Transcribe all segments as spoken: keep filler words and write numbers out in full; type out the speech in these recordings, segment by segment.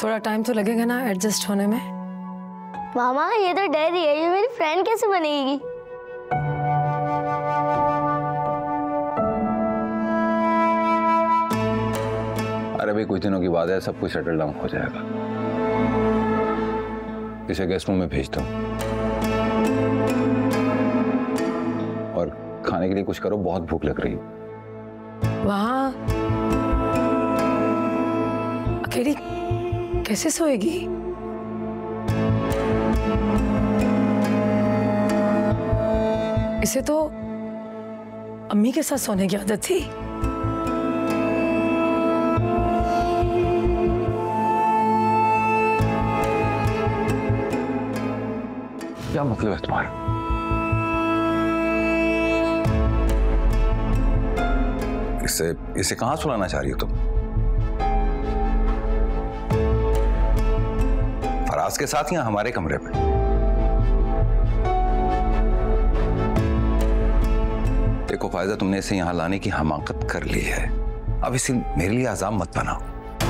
थोड़ा टाइम तो लगेगा ना एडजस्ट होने में। मामा ये तो डर रही है, ये मेरी फ्रेंड कैसे बनेगी? अरे भाई कुछ दिनों की बात है, सब कुछ सेटल डाउन हो जाएगा। इसे गेस्ट रूम में भेजता हूँ और खाने के लिए कुछ करो, बहुत भूख लग रही है। वहाँ अकेली कैसे सोएगी? इसे तो अम्मी के साथ सोने की आदत थी। क्या मतलब है तुम्हारा? इसे इसे कहां सुलाना चाह रही हो तुम? फराज के साथ या हमारे कमरे में? देखो फायदा, तुमने इसे यहां लाने की हमाकत कर ली है, अब इसे मेरे लिए आजाम मत बनाओ।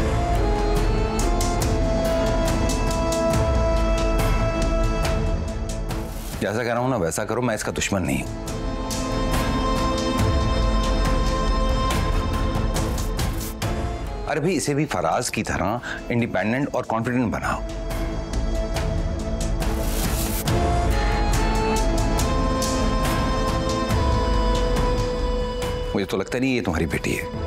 जैसा कह रहा हूं ना वैसा करो, मैं इसका दुश्मन नहीं हूं। अरे भाई इसे भी फराज की तरह इंडिपेंडेंट और कॉन्फिडेंट बनाओ। मुझे तो लगता नहीं ये तुम्हारी बेटी है।